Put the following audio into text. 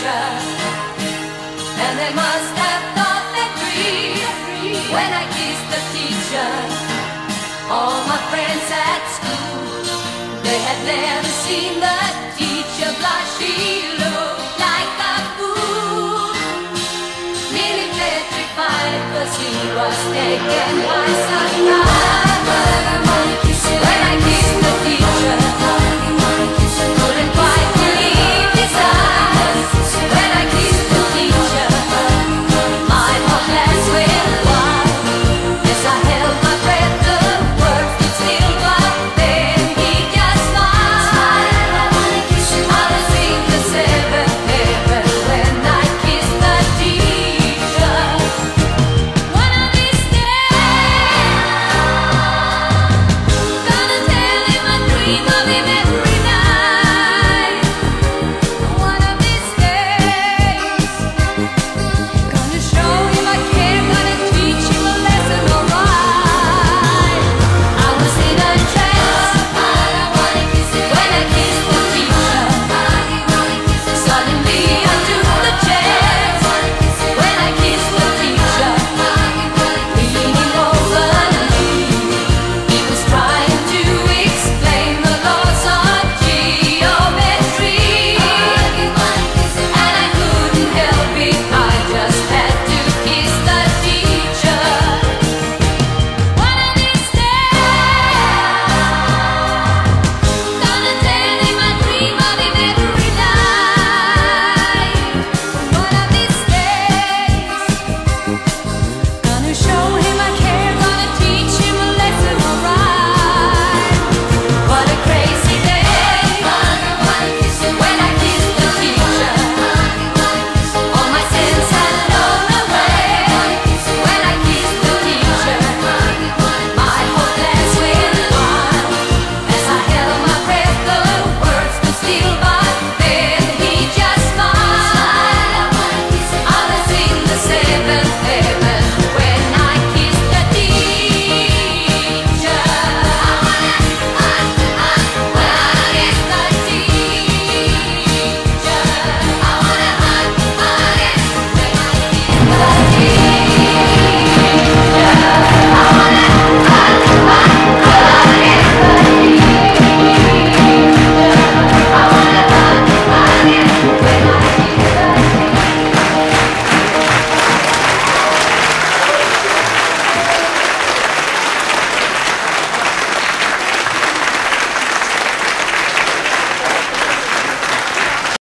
teacher, and they must have thought they'd free when I kissed the teacher. All my friends at school, they had never seen the teacher blush. She looked like a fool, nearly petrified, 'cause he was taken by some